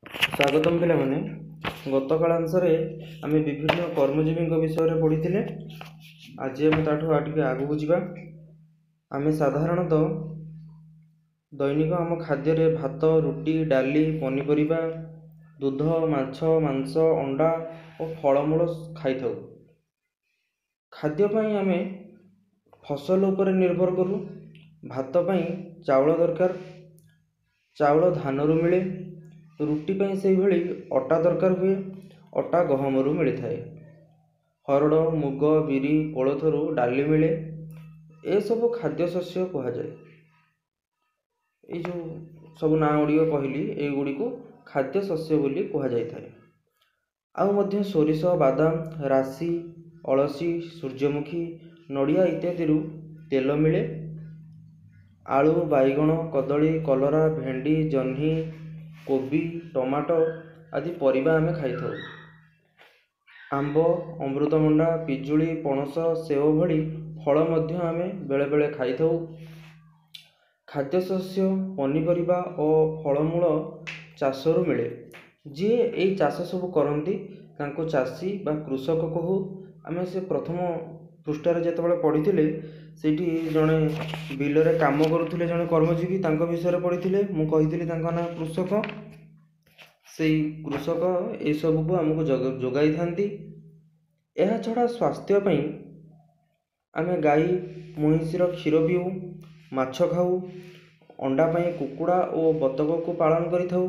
स्वागतम पिला माने गत कालांशरे आमे विभिन्न कर्मजीवी विषय में पढ़ी। आज आम ताठू आगे को जीवा। आमे साधारणतः दैनिक आम खाद्य भात रुटी डाली पनीपरिया दूध माछ मांस अंडा और फलमूल खाई था। खाद्यपाई आमे फसल उपर निर्भर करूँ। भात पाई चाउल दरकार, चाउल धानरू मिले। रुटी पाई से भली अटा दरकार हुए, अटा गहमरू मिली थाए। हरड़ मुग बिरी कोलथरू डाली मिले। ए सब खाद्य शस्य कह जाए। ये जो सब ना गुड़िक कहली युड़ी को खाद्य शस्य बोली कह जाए थाए। आउ मध्य सोरिष बादाम राशि अलसी सूर्यमुखी नड़िया इत्यादि तेल मिले। आलू बैगण कदली कलरा भेंडी जह्नी कोबी टमाटो आदि परिबा आमे खाई थाउ। आंब अमृतभंडा पिजुली पणस सेव भली फल मध्य आमे बेले बेले खाई थाउ। खाद्य शस्य पनीपरिया और फलमूल चाषरू मिले। जी ए चाष सब करती तांको चाषी बा कृषक कहू। आमे से प्रथम पृष्ठार जिते पढ़ी सेठी जड़े बिलरे काम करुले जड़े कर्मजीवी तांको विषय पढ़ी। मु कही ना कृषक। से कृषक ये सब को आमको जोगाई थांती। यह छड़ा स्वास्थ्य पई आमे गाई महिषीर क्षीर पीऊ, माछ खाऊ, अंडा पई कुकुड़ा और बतक को पालन करि थाऊ।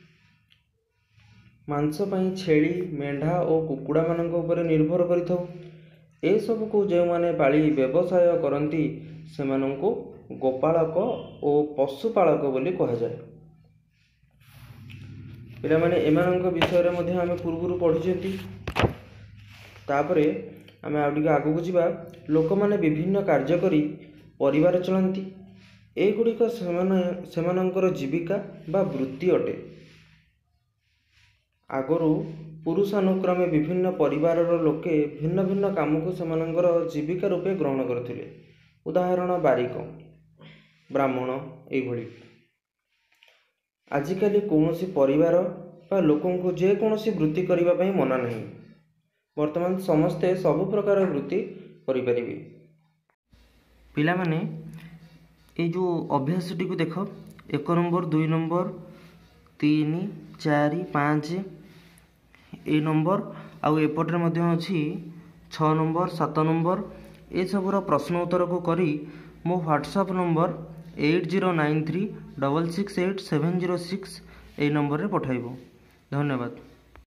मांस पई छेली मेंढा और कुकुड़ा मानक ऊपर निर्भर करि थाऊ। ए सब को जो माने पाली व्यवसाय करती से गोपालक और पशुपालक बोली कह जाए। पिला माने एमानंक विषय रे आमे पूर्व पढ़ी। तापरे आमे आउटिके आगु को जीवा। लोक माने विभिन्न कार्य करी परिवार चलती। एगुड़िक सेमानंकर जीविका बा वृत्ति अटे। आगरू पुरुषानुक्रमे विभिन्न परिवार लोके भिन्न भिन्न काम को सेमानंकर जीविका रूपे ग्रहण करथिले। उदाहरण बारिक ब्राह्मण एभली। आजिकाली कौनसी परिवार बा लोकों को जे कौनसी वृत्ति करबा पई मना नहीं। वर्तमान समस्ते सब प्रकार वृत्ति करि परिबे। पिला माने ए जो अभ्यास टी को देख 1 नंबर 2 नंबर 3 4 5 ए नंबर आउ एपटे मध्य अच्छी 6 नंबर 7 नंबर ए सबूर प्रश्न उत्तर को करी मो व्हाट्सएप नंबर 8093 668 706 ए नंबर रे पठाइबो। धन्यवाद।